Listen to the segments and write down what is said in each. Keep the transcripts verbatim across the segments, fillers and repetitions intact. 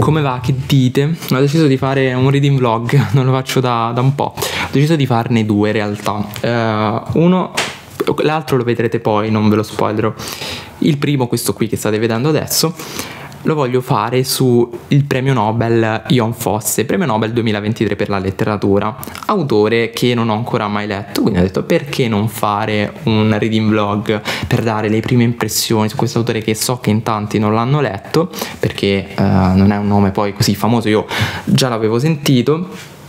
come va, che dite? Ho deciso di fare un reading vlog, non lo faccio da, da un po'. Ho deciso di farne due in realtà. uh, Uno, l'altro lo vedrete poi, non ve lo spoilerò. Il primo, questo qui che state vedendo adesso, lo voglio fare su il premio Nobel Jon Fosse, premio Nobel duemilaventitré per la letteratura, autore che non ho ancora mai letto, quindi ho detto perché non fare un reading vlog per dare le prime impressioni su questo autore che so che in tanti non l'hanno letto, perché uh, non è un nome poi così famoso, io già l'avevo sentito,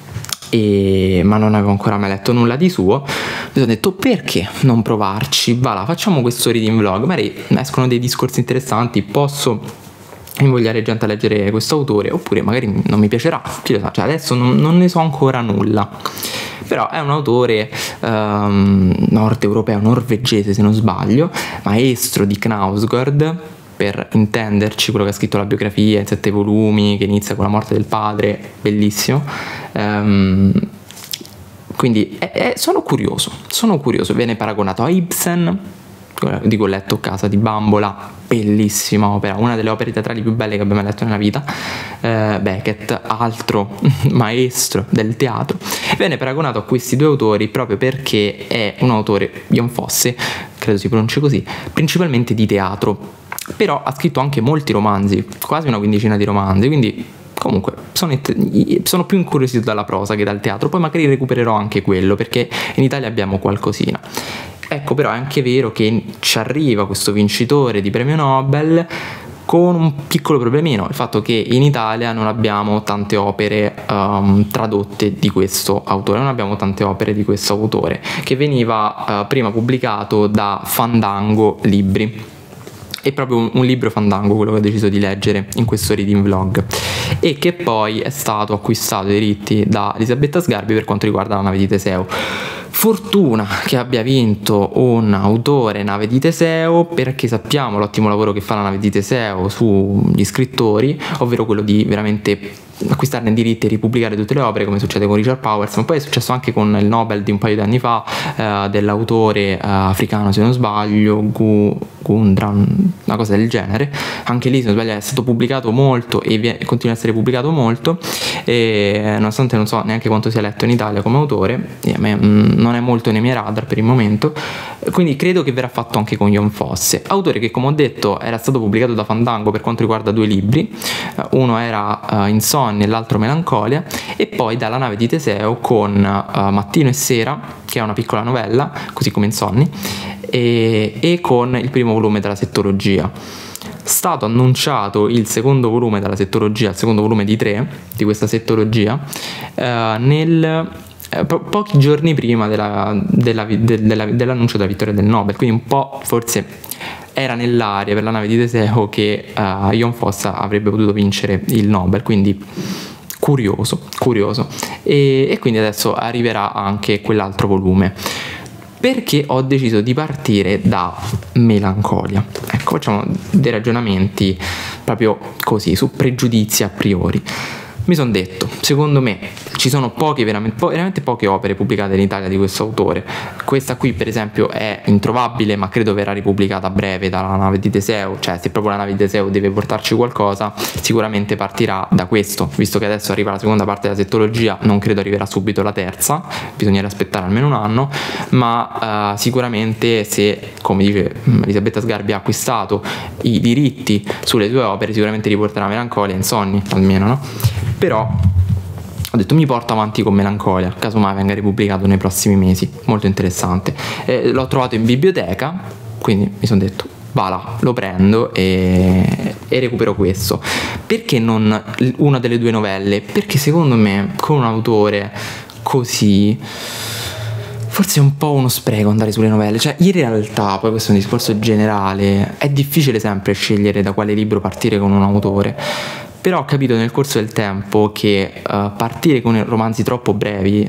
e... ma non avevo ancora mai letto nulla di suo. Mi sono detto perché non provarci, va là, facciamo questo reading vlog, magari escono dei discorsi interessanti, posso invogliare gente a leggere questo autore, oppure magari non mi piacerà, chi lo sa, cioè adesso non, non ne so ancora nulla. Però è un autore um, nord europeo, norvegese se non sbaglio, maestro di Knausgård, per intenderci, quello che ha scritto la biografia in sette volumi, che inizia con la morte del padre, bellissimo. Um, quindi è, è, sono curioso, sono curioso, viene paragonato a Ibsen, di cui ho letto Casa di Bambola, bellissima opera, una delle opere teatrali più belle che abbia mai letto nella vita. eh, Beckett, altro maestro del teatro, viene paragonato a questi due autori proprio perché è un autore, Jon Fosse, credo si pronunci così, principalmente di teatro, però ha scritto anche molti romanzi, quasi una quindicina di romanzi, quindi comunque sono, sono più incuriosito dalla prosa che dal teatro. Poi magari recupererò anche quello, perché in Italia abbiamo qualcosina. Ecco, però è anche vero che ci arriva questo vincitore di premio Nobel con un piccolo problemino, il fatto che in Italia non abbiamo tante opere um, tradotte di questo autore, non abbiamo tante opere di questo autore, che veniva uh, prima pubblicato da Fandango Libri. È proprio un, un libro Fandango quello che ho deciso di leggere in questo reading vlog, e che poi è stato acquistato i diritti da Elisabetta Sgarbi per quanto riguarda La nave di Teseo. Fortuna che abbia vinto un autore Nave di Teseo, perché sappiamo l'ottimo lavoro che fa La nave di Teseo sugli scrittori, ovvero quello di veramente acquistarne i diritti e ripubblicare tutte le opere, come succede con Richard Powers, ma poi è successo anche con il Nobel di un paio di anni fa eh, dell'autore eh, africano, se non sbaglio, Gu, Gundran, una cosa del genere. Anche lì, se non sbaglio, è stato pubblicato molto e viene, continua a essere pubblicato molto, e nonostante non so neanche quanto sia letto in Italia come autore, a me mh, non è molto nei miei radar per il momento, quindi credo che verrà fatto anche con Jon Fosse, autore che, come ho detto, era stato pubblicato da Fandango per quanto riguarda due libri, uno era uh, Insonnia e l'altro Melancolia, e poi dalla Nave di Teseo con uh, Mattino e Sera, che è una piccola novella, così come Insonni, e, e con il primo volume della Settologia. Stato annunciato il secondo volume della Settologia, il secondo volume di tre di questa Settologia, uh, nel Po- pochi giorni prima della, della, de, della, dell'annuncio della vittoria del Nobel, quindi un po' forse era nell'aria per La nave di Teseo che uh, Jon Fosse avrebbe potuto vincere il Nobel, quindi curioso, curioso. E, e quindi adesso arriverà anche quell'altro volume. Perché ho deciso di partire da Melancolia? Ecco, facciamo dei ragionamenti proprio così, su pregiudizi a priori. Mi sono detto, secondo me ci sono poche, veramente, po- veramente poche opere pubblicate in Italia di questo autore. Questa qui per esempio è introvabile, ma credo verrà ripubblicata a breve dalla Nave di Teseo, cioè se proprio La nave di Teseo deve portarci qualcosa sicuramente partirà da questo, visto che adesso arriva la seconda parte della Settologia, non credo arriverà subito la terza, bisognerà aspettare almeno un anno, ma uh, sicuramente se, come dice Elisabetta Sgarbi, ha acquistato i diritti sulle due opere, sicuramente riporterà Melancolia e Insonni, almeno, no? Però ho detto mi porto avanti con Melancolia, casomai venga ripubblicato nei prossimi mesi, molto interessante. Eh, l'ho trovato in biblioteca, quindi mi sono detto va là, lo prendo e, e recupero questo. Perché non una delle due novelle? Perché secondo me con un autore così forse è un po' uno spreco andare sulle novelle, cioè in realtà, poi questo è un discorso generale, è difficile sempre scegliere da quale libro partire con un autore. Però ho capito nel corso del tempo che uh, partire con romanzi troppo brevi,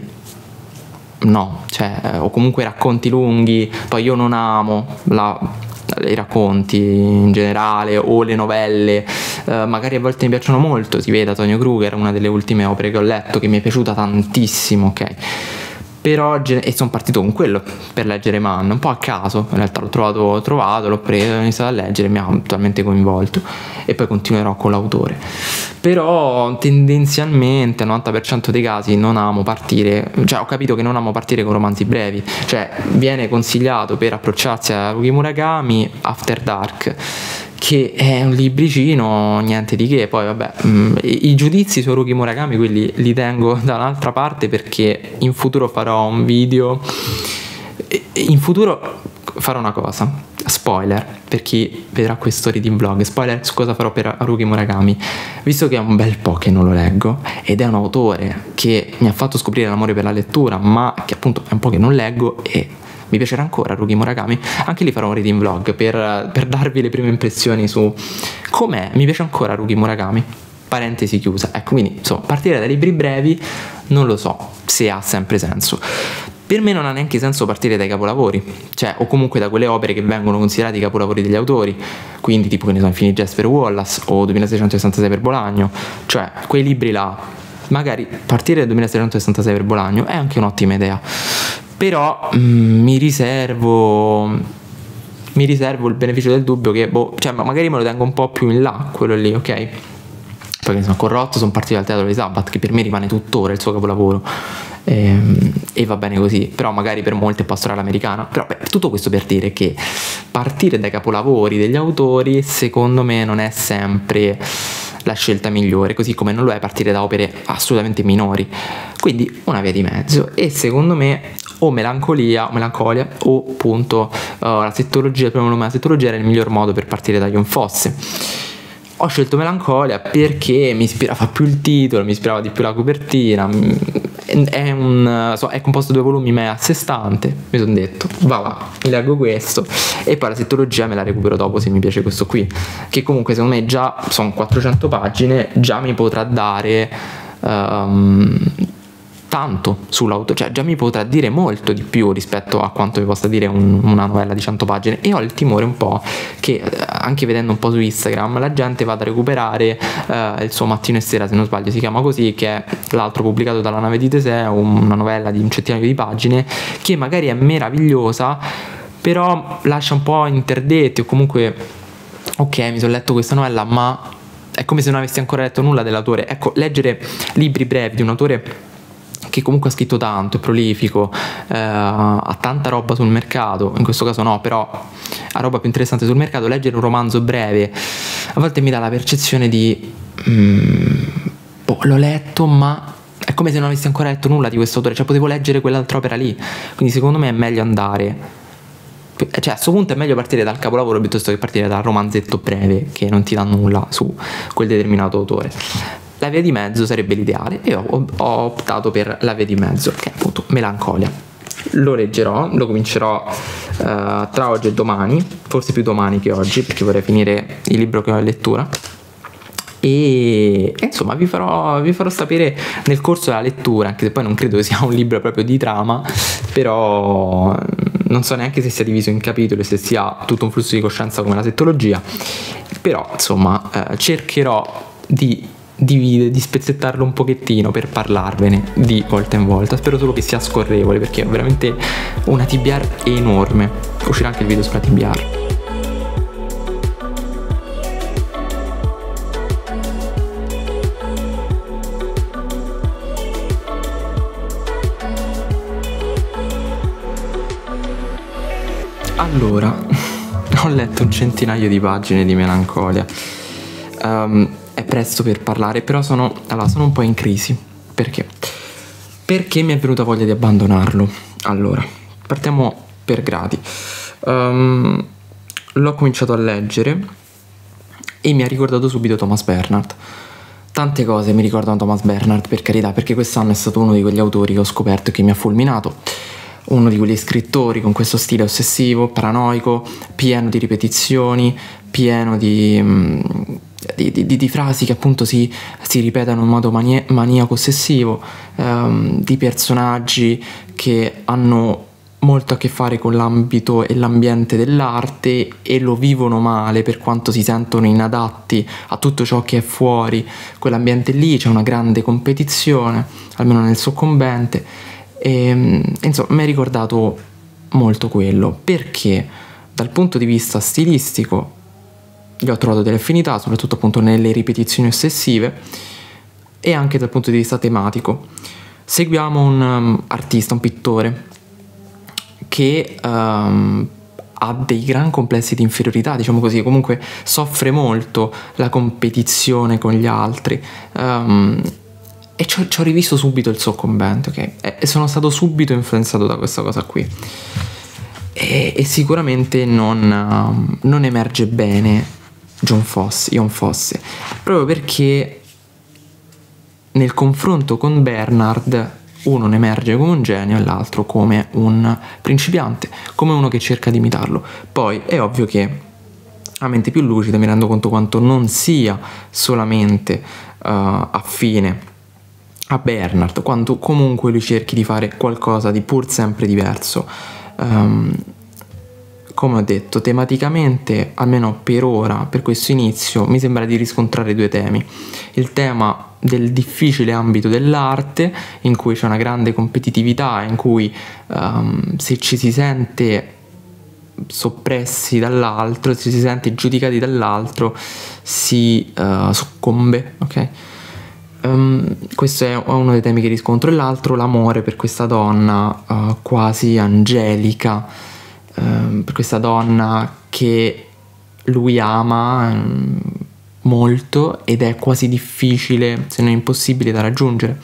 no, cioè, o comunque racconti lunghi, poi io non amo la, i racconti in generale o le novelle, uh, magari a volte mi piacciono molto, si vede Tonio Kruger, una delle ultime opere che ho letto che mi è piaciuta tantissimo, ok? però e sono partito con quello per leggere Mann, un po' a caso, in realtà l'ho trovato, l'ho trovato, l'ho preso, ho iniziato a leggere, mi ha totalmente coinvolto e poi continuerò con l'autore. Però tendenzialmente al novanta per cento dei casi non amo partire, cioè ho capito che non amo partire con romanzi brevi, cioè viene consigliato per approcciarsi a Haruki Murakami After Dark, che è un libricino, niente di che. Poi vabbè, mh, i, i giudizi su Haruki Murakami quelli li tengo da un'altra parte, perché in futuro farò un video, in futuro farò una cosa, spoiler per chi vedrà questo reading vlog, spoiler su cosa farò per Haruki Murakami, visto che è un bel po' che non lo leggo ed è un autore che mi ha fatto scoprire l'amore per la lettura, ma che appunto è un po' che non leggo e mi piacerà ancora Haruki Murakami. Anche lì farò un reading vlog per, per darvi le prime impressioni su com'è. Mi piace ancora Haruki Murakami, parentesi chiusa. Ecco, quindi insomma, partire dai libri brevi non lo so se ha sempre senso. Per me non ha neanche senso partire dai capolavori, cioè o comunque da quelle opere che vengono considerate i capolavori degli autori, quindi tipo che ne so, Infinity Jest per Wallace o duemilaseicentosessantasei per Bolaño, cioè quei libri là. Magari partire dal duemilaseicentosessantasei per Bolaño è anche un'ottima idea, però mm, mi riservo mi riservo il beneficio del dubbio che boh, cioè magari me lo tengo un po' più in là quello lì, ok? Poi sono corrotto, sono partito dal Teatro di Sabbath, che per me rimane tuttora il suo capolavoro, e, e va bene così. Però magari per molti è Pastorale Americana. Però beh, tutto questo per dire che partire dai capolavori degli autori secondo me non è sempre la scelta migliore, così come non lo è partire da opere assolutamente minori. Quindi una via di mezzo, e secondo me o melancolia o melancolia o appunto uh, la settologia, il primo nome della settologia era il miglior modo per partire da Ion Fosse. Ho scelto Melancolia perché mi ispirava più il titolo, mi ispirava di più la copertina. È, un, so, è composto da due volumi, ma è a sé stante. Mi sono detto, va va, mi leggo questo e poi la settologia me la recupero dopo se mi piace questo qui, che comunque secondo me già sono quattrocento pagine, già mi potrà dare um, tanto sull'auto, cioè già mi potrà dire molto di più rispetto a quanto mi possa dire un, una novella di cento pagine. E ho il timore un po' che anche vedendo un po' su Instagram la gente vada a recuperare eh, il suo Mattino e Sera, se non sbaglio si chiama così, che è l'altro pubblicato dalla Nave di Teseo, una novella di un centinaio di pagine che magari è meravigliosa, però lascia un po' interdetti, o comunque ok, mi sono letto questa novella ma è come se non avessi ancora letto nulla dell'autore. Ecco, leggere libri brevi di un autore che comunque ha scritto tanto, è prolifico, eh, ha tanta roba sul mercato, in questo caso no, però ha roba più interessante sul mercato. Leggere un romanzo breve a volte mi dà la percezione di mm, boh, l'ho letto ma è come se non avessi ancora letto nulla di questo autore, cioè potevo leggere quell'altra opera lì. Quindi secondo me è meglio andare, cioè a questo punto è meglio partire dal capolavoro piuttosto che partire dal romanzetto breve che non ti dà nulla su quel determinato autore. La via di mezzo sarebbe l'ideale e ho, ho optato per la via di mezzo, che è appunto Melancolia. Lo leggerò, lo comincerò uh, tra oggi e domani, forse più domani che oggi, perché vorrei finire il libro che ho in lettura. E, e insomma vi farò, vi farò sapere nel corso della lettura, anche se poi non credo che sia un libro proprio di trama, però non so neanche se sia diviso in capitoli, se sia tutto un flusso di coscienza come la settologia. Però insomma eh, cercherò di dividere, di spezzettarlo un pochettino per parlarvene di volta in volta. Spero solo che sia scorrevole, perché è veramente una T B R enorme. Uscirà anche il video sulla T B R. Allora, ho letto un centinaio di pagine di Melancolia. um, È presto per parlare, però sono, allora, sono un po' in crisi. Perché? Perché mi è venuta voglia di abbandonarlo. Allora, partiamo per gradi. Um, l'ho cominciato a leggere e mi ha ricordato subito Thomas Bernhard. Tante cose mi ricordano Thomas Bernhard, per carità, perché quest'anno è stato uno di quegli autori che ho scoperto e che mi ha fulminato. Uno di quegli scrittori con questo stile ossessivo, paranoico, pieno di ripetizioni, pieno di... Mm, Di, di, di frasi che appunto si, si ripetono in modo mania, maniaco ossessivo, ehm, di personaggi che hanno molto a che fare con l'ambito e l'ambiente dell'arte e lo vivono male per quanto si sentono inadatti a tutto ciò che è fuori quell'ambiente lì. C'è una grande competizione, almeno nel soccombente, E, insomma, mi è ricordato molto quello, perché dal punto di vista stilistico gli ho trovato delle affinità, soprattutto appunto nelle ripetizioni ossessive, e anche dal punto di vista tematico. Seguiamo un um, artista, un pittore, che um, ha dei gran complessi di inferiorità, diciamo così, comunque soffre molto la competizione con gli altri, um, e ci ho, ci ho rivisto subito il soccombente, ok? E, e sono stato subito influenzato da questa cosa qui. E, e sicuramente non, um, non emerge bene John Fosse, Ian Fosse, proprio perché nel confronto con Bernard uno ne emerge come un genio e l'altro come un principiante, come uno che cerca di imitarlo. Poi è ovvio che a mente più lucida mi rendo conto quanto non sia solamente uh, affine a Bernard, quanto comunque lui cerchi di fare qualcosa di pur sempre diverso. Um, come ho detto, tematicamente, almeno per ora, per questo inizio, mi sembra di riscontrare due temi. Il tema del difficile ambito dell'arte, in cui c'è una grande competitività, in cui um, se ci si sente soppressi dall'altro, se si sente giudicati dall'altro, si uh, soccombe, ok? Um, questo è uno dei temi che riscontro, e l'altro l'amore per questa donna uh, quasi angelica, uh, per questa donna che lui ama um, molto, ed è quasi difficile, se non impossibile, da raggiungere.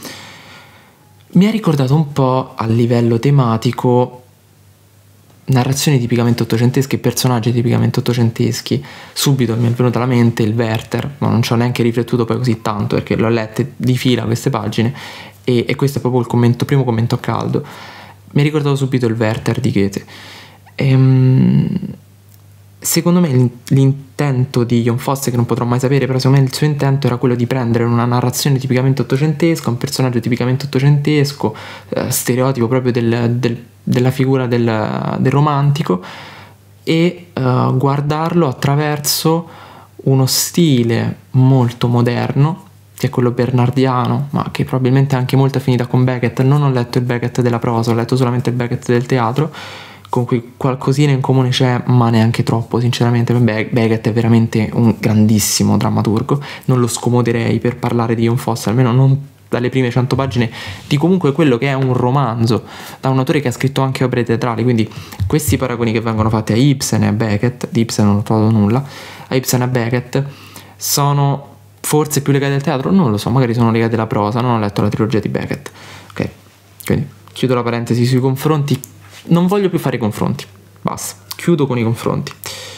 Mi ha ricordato un po' a livello tematico narrazioni tipicamente ottocentesche, personaggi tipicamente ottocenteschi. Subito mi è venuta alla mente il Werther, ma non ci ho neanche riflettuto poi così tanto, perché l'ho lette di fila queste pagine, e, e questo è proprio il commento, primo commento a caldo. Mi ha ricordato subito il Werther di Goethe. Ehm, secondo me l'intento di Ian Fosse, che non potrò mai sapere, però secondo me il suo intento era quello di prendere una narrazione tipicamente ottocentesca, un personaggio tipicamente ottocentesco, eh, stereotipo proprio del, del della figura del, del romantico, e uh, guardarlo attraverso uno stile molto moderno, che è quello bernardiano, ma che probabilmente ha anche molta affinità con Beckett. Non ho letto il Beckett della prosa, ho letto solamente il Beckett del teatro, con cui qualcosina in comune c'è, ma neanche troppo, sinceramente. Beckett è veramente un grandissimo drammaturgo, non lo scomoderei per parlare di Ian Fosse, almeno non dalle prime cento pagine di comunque quello che è un romanzo, da un autore che ha scritto anche opere teatrali. Quindi questi paragoni che vengono fatti a Ibsen e a Beckett, di Ibsen non ho trovato nulla, a Ibsen e a Beckett, sono forse più legati al teatro, non lo so, magari sono legati alla prosa, non ho letto la trilogia di Beckett, ok? Quindi chiudo la parentesi sui confronti, non voglio più fare i confronti, basta, chiudo con i confronti.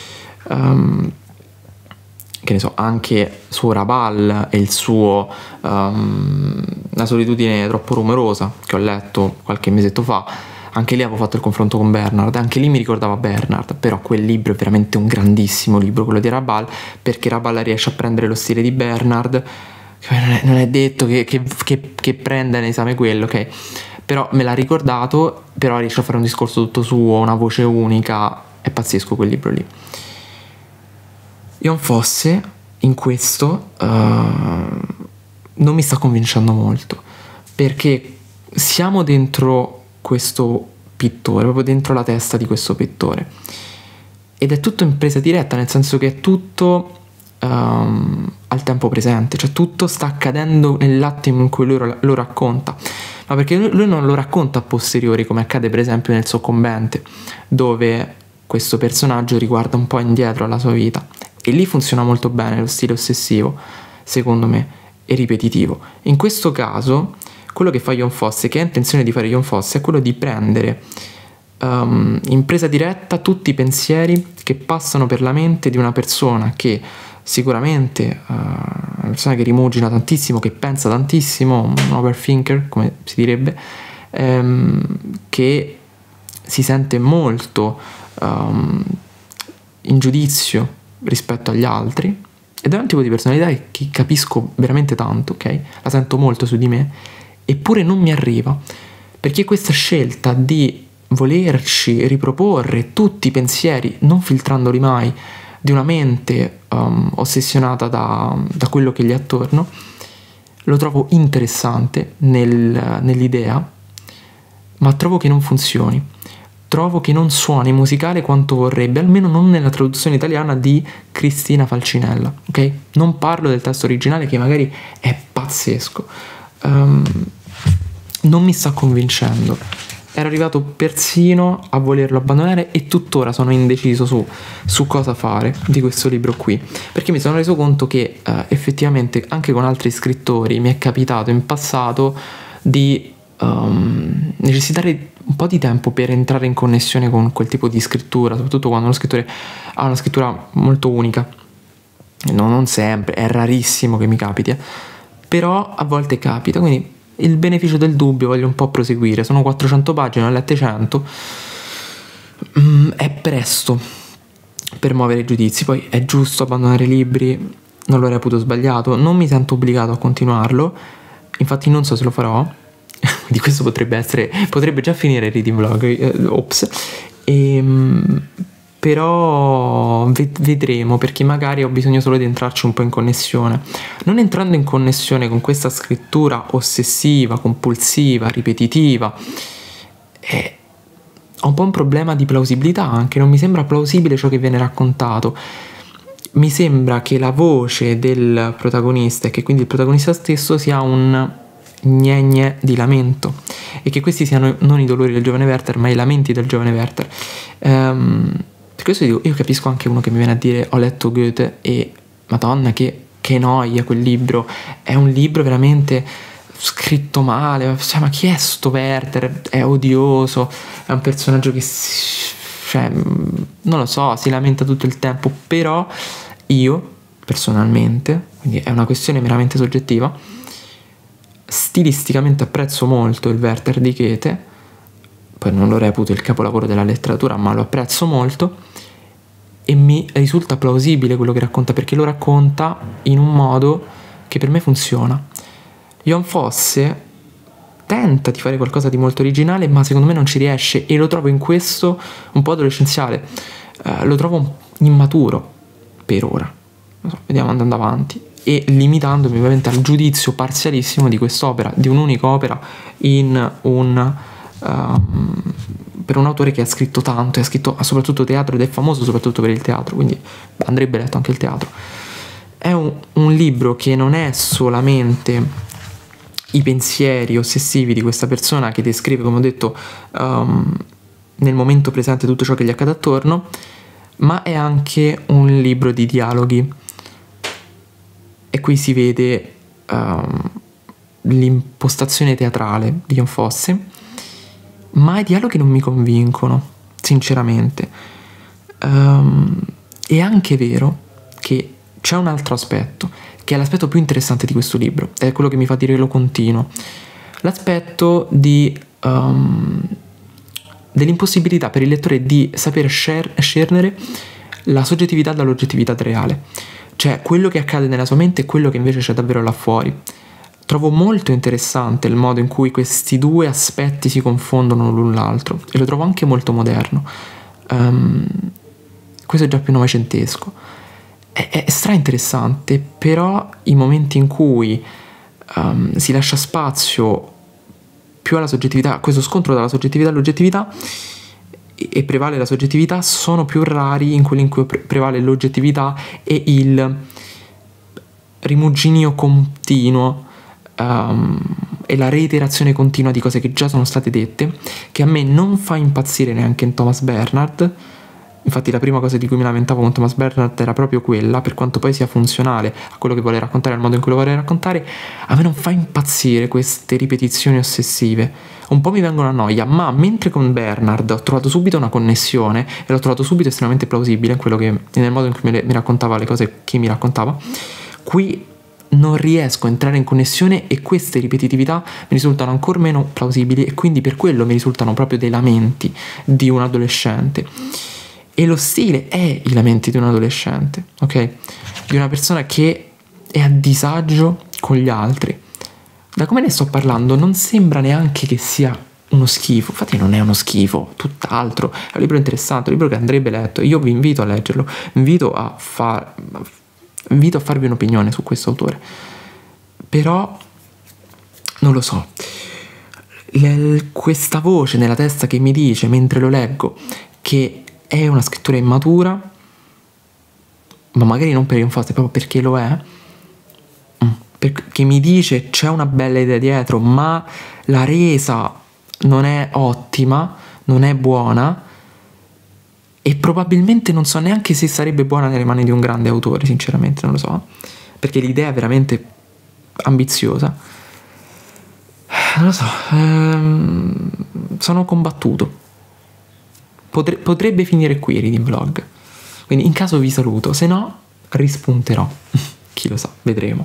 Um, che ne so, anche su Rabal e il suo um, La solitudine troppo rumorosa, che ho letto qualche mesetto fa, anche lì avevo fatto il confronto con Bernard, anche lì mi ricordava Bernard, però quel libro è veramente un grandissimo libro, quello di Rabal, perché Rabal riesce a prendere lo stile di Bernard, che non è, non è detto che, che, che, che prenda in esame quello, ok? Però me l'ha ricordato, però riesce a fare un discorso tutto suo, una voce unica, è pazzesco quel libro lì. Ian Fosse in questo uh, non mi sta convincendo molto, perché siamo dentro questo pittore, proprio dentro la testa di questo pittore, ed è tutto in presa diretta, nel senso che è tutto um, al tempo presente, cioè tutto sta accadendo nell'attimo in cui lui lo, lo racconta, ma perché lui, lui non lo racconta a posteriori, come accade per esempio nel Soccombente, dove questo personaggio riguarda un po' indietro alla sua vita. E lì funziona molto bene lo stile ossessivo, secondo me, e ripetitivo. In questo caso, quello che fa Ian Fosse, che ha intenzione di fare Ian Fosse, è quello di prendere um, in presa diretta tutti i pensieri che passano per la mente di una persona che sicuramente, uh, una persona che rimugina tantissimo, che pensa tantissimo, un overthinker, come si direbbe, um, che si sente molto um, in giudizio rispetto agli altri, ed è un tipo di personalità che capisco veramente tanto, ok? La sento molto su di me, eppure non mi arriva, perché questa scelta di volerci riproporre tutti i pensieri, non filtrandoli mai, di una mente um, ossessionata da, da quello che gli è attorno, lo trovo interessante nel, nell'idea, ma trovo che non funzioni. Trovo che non suoni musicale quanto vorrebbe, almeno non nella traduzione italiana di Cristina Falcinella, ok? Non parlo del testo originale che magari è pazzesco. Um, non mi sta convincendo. Ero arrivato persino a volerlo abbandonare e tuttora sono indeciso su, su cosa fare di questo libro qui, perché mi sono reso conto che uh, effettivamente anche con altri scrittori mi è capitato in passato di um, necessitare un po' di tempo per entrare in connessione con quel tipo di scrittura, soprattutto quando uno scrittore ha una scrittura molto unica. No, non sempre, è rarissimo che mi capiti, eh. Però a volte capita, quindi il beneficio del dubbio voglio un po' proseguire. Sono quattrocento pagine, ne ho lette cento. Mm, è presto per muovere giudizi, poi è giusto abbandonare i libri, non lo reputo sbagliato, non mi sento obbligato a continuarlo, infatti non so se lo farò. Di questo potrebbe essere, potrebbe già finire il reading vlog, eh, ops, e, però vedremo, perché magari ho bisogno solo di entrarci un po' in connessione. Non entrando in connessione con questa scrittura ossessiva, compulsiva, ripetitiva, eh, ho un po' un problema di plausibilità anche, non mi sembra plausibile ciò che viene raccontato. Mi sembra che la voce del protagonista, e che quindi il protagonista stesso, sia un gne di lamento, e che questi siano non i dolori del giovane Werther ma i lamenti del giovane Werther. Um, per questo dico, io capisco anche uno che mi viene a dire ho letto Goethe e madonna che, che noia quel libro, è un libro veramente scritto male, cioè, ma chi è sto Werther, è odioso, è un personaggio che si, cioè, non lo so, si lamenta tutto il tempo. Però io personalmente, quindi è una questione meramente soggettiva, stilisticamente apprezzo molto il Werther di Goethe, poi non lo reputo il capolavoro della letteratura, ma lo apprezzo molto e mi risulta plausibile quello che racconta, perché lo racconta in un modo che per me funziona. Jon Fosse tenta di fare qualcosa di molto originale, ma secondo me non ci riesce, e lo trovo in questo un po' adolescenziale, uh, lo trovo immaturo per ora. Non so, vediamo andando avanti e limitandomi ovviamente al giudizio parzialissimo di quest'opera, di un'unica opera in un um, per un autore che ha scritto tanto, e ha scritto soprattutto teatro ed è famoso soprattutto per il teatro, quindi andrebbe letto anche il teatro. È un, un libro che non è solamente i pensieri ossessivi di questa persona che descrive, come ho detto, um, nel momento presente tutto ciò che gli accade attorno, ma è anche un libro di dialoghi. E qui si vede um, l'impostazione teatrale di Jon Fosse, ma i dialoghi non mi convincono, sinceramente. Um, è anche vero che c'è un altro aspetto, che è l'aspetto più interessante di questo libro, ed è quello che mi fa dire lo continuo. L'aspetto di, um, dell'impossibilità per il lettore di saper scernere la soggettività dall'oggettività reale. Cioè quello che accade nella sua mente e quello che invece c'è davvero là fuori. Trovo molto interessante il modo in cui questi due aspetti si confondono l'un l'altro, e lo trovo anche molto moderno. Um, questo è già più novecentesco. È, è stra interessante, però i momenti in cui um, si lascia spazio più alla soggettività, questo scontro dalla soggettività all'oggettività, e prevale la soggettività, sono più rari in quelli in cui pre- prevale l'oggettività e il rimuginio continuo um, e la reiterazione continua di cose che già sono state dette, che a me non fa impazzire neanche in Thomas Bernhard. Infatti la prima cosa di cui mi lamentavo con Thomas Bernhard era proprio quella, per quanto poi sia funzionale a quello che vuole raccontare, al modo in cui lo vuole raccontare, a me non fa impazzire queste ripetizioni ossessive, un po' mi vengono a noia. Ma mentre con Bernhard ho trovato subito una connessione e l'ho trovato subito estremamente plausibile in quello che, nel modo in cui mi raccontava le cose che mi raccontava, qui non riesco a entrare in connessione e queste ripetitività mi risultano ancora meno plausibili, e quindi per quello mi risultano proprio dei lamenti di un adolescente. E lo stile è i lamenti di un adolescente, ok? Di una persona che è a disagio con gli altri. Da come ne sto parlando non sembra neanche che sia uno schifo, infatti non è uno schifo, tutt'altro, è un libro interessante, un libro che andrebbe letto. Io vi invito a leggerlo, vi invito a, far, invito a farvi un'opinione su questo autore. Però non lo so, l- questa voce nella testa che mi dice mentre lo leggo che è una scrittura immatura, ma magari non per Ion Foster, proprio perché lo è, perché mi dice c'è una bella idea dietro, ma la resa non è ottima, non è buona, e probabilmente non so neanche se sarebbe buona nelle mani di un grande autore, sinceramente non lo so, perché l'idea è veramente ambiziosa. Non lo so, ehm, sono combattuto. Potre- potrebbe finire qui il Reading Vlog, quindi in caso vi saluto, se no rispunterò. Chi lo sa, vedremo.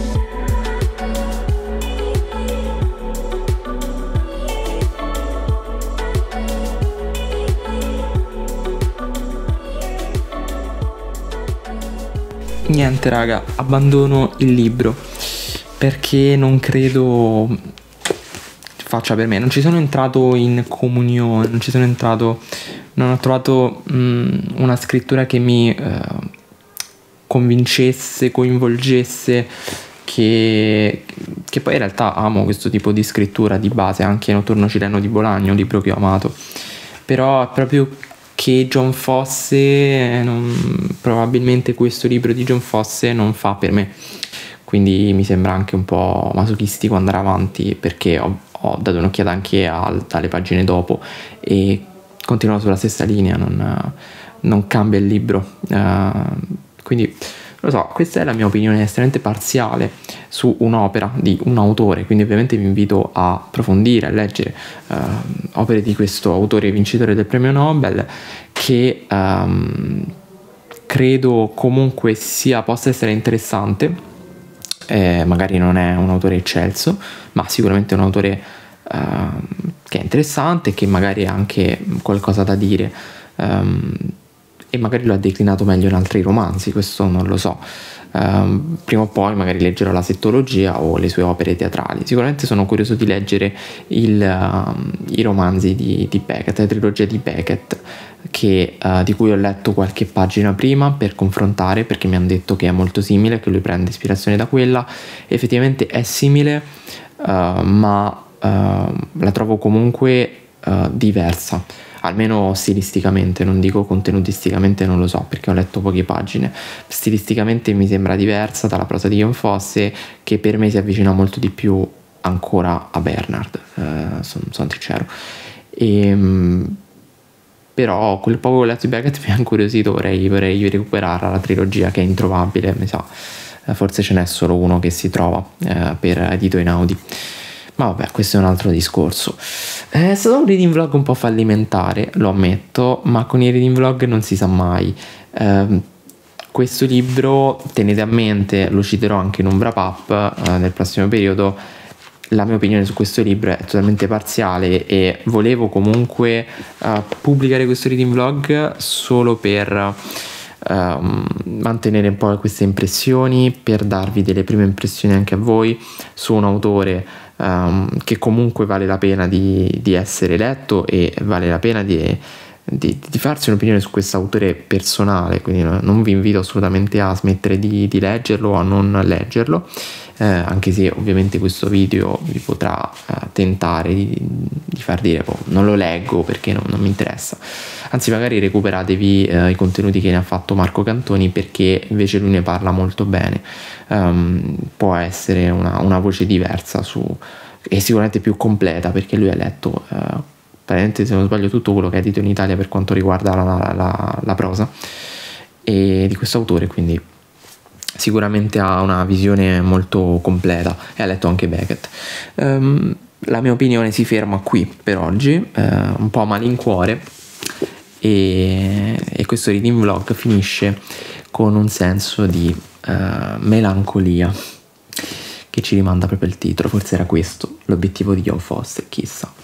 Niente raga, abbandono il libro perché non credo faccia per me. Non ci sono entrato in comunione, non ci sono entrato, non ho trovato mh, una scrittura che mi eh, convincesse, coinvolgesse, che, che poi in realtà amo questo tipo di scrittura di base, anche Notturno Cileno di Bolagna, un libro che ho amato, però è proprio che John Fosse, non, probabilmente questo libro di John Fosse non fa per me, quindi mi sembra anche un po' masochistico andare avanti, perché ho, ho dato un'occhiata anche al, alle pagine dopo e continua sulla stessa linea, non, non cambia il libro, uh, quindi lo so, questa è la mia opinione estremamente parziale su un'opera di un autore, quindi ovviamente vi invito a approfondire, a leggere uh, opere di questo autore vincitore del premio Nobel, che um, credo comunque sia, possa essere interessante, eh, magari non è un autore eccelso, ma sicuramente è un autore uh, che è interessante, che magari ha anche qualcosa da dire, um, e magari lo ha declinato meglio in altri romanzi, questo non lo so. Um, prima o poi magari leggerò la settologia o le sue opere teatrali. Sicuramente sono curioso di leggere il, uh, i romanzi di, di Beckett, la trilogia di Beckett, che, uh, di cui ho letto qualche pagina prima per confrontare, perché mi hanno detto che è molto simile, che lui prende ispirazione da quella. Effettivamente è simile, uh, ma uh, la trovo comunque uh, diversa, almeno stilisticamente, non dico contenutisticamente, non lo so perché ho letto poche pagine. Stilisticamente mi sembra diversa dalla prosa di Ion Fosse, che per me si avvicina molto di più ancora a Bernard, eh, sono son sincero. E, però quel poco che ho letto di Beckett mi ha incuriosito, vorrei, vorrei recuperare la trilogia, che è introvabile, mi sa, forse ce n'è solo uno che si trova eh, per Edito Einaudi. Ma vabbè, questo è un altro discorso. È stato un reading vlog un po' fallimentare, lo ammetto, ma con i reading vlog non si sa mai. Eh, questo libro, tenete a mente, lo citerò anche in un wrap up eh, nel prossimo periodo, la mia opinione su questo libro è totalmente parziale e volevo comunque eh, pubblicare questo reading vlog solo per eh, mantenere un po' queste impressioni, per darvi delle prime impressioni anche a voi su un autore Um, che comunque vale la pena di, di essere letto, e vale la pena di, di, di farsi un'opinione su questo autore personale, quindi non vi invito assolutamente a smettere di, di leggerlo o a non leggerlo, eh, anche se ovviamente questo video vi potrà eh, tentare di, di far dire oh, non lo leggo perché non, non mi interessa, anzi magari recuperatevi eh, i contenuti che ne ha fatto Marco Cantoni, perché invece lui ne parla molto bene. Um, può essere una, una voce diversa su, e sicuramente più completa, perché lui ha letto uh, praticamente, se non sbaglio, tutto quello che è edito in Italia per quanto riguarda la, la, la, la prosa e di questo autore, quindi sicuramente ha una visione molto completa e ha letto anche Beckett. Um, la mia opinione si ferma qui per oggi, uh, un po' a malincuore, e, e questo reading vlog finisce con un senso di uh, melancolia che ci rimanda proprio il titolo. Forse era questo l'obiettivo di Ion Foster, chissà.